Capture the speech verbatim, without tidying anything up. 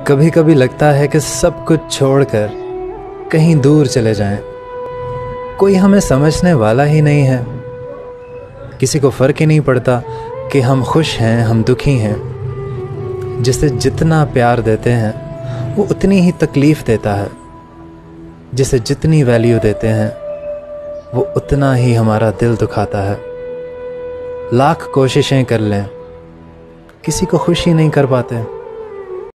कभी कभी लगता है कि सब कुछ छोड़कर कहीं दूर चले जाएं। कोई हमें समझने वाला ही नहीं है। किसी को फ़र्क ही नहीं पड़ता कि हम खुश हैं, हम दुखी हैं। जिसे जितना प्यार देते हैं वो उतनी ही तकलीफ़ देता है। जिसे जितनी वैल्यू देते हैं वो उतना ही हमारा दिल दुखाता है। लाख कोशिशें कर लें, किसी को खुश ही नहीं कर पाते।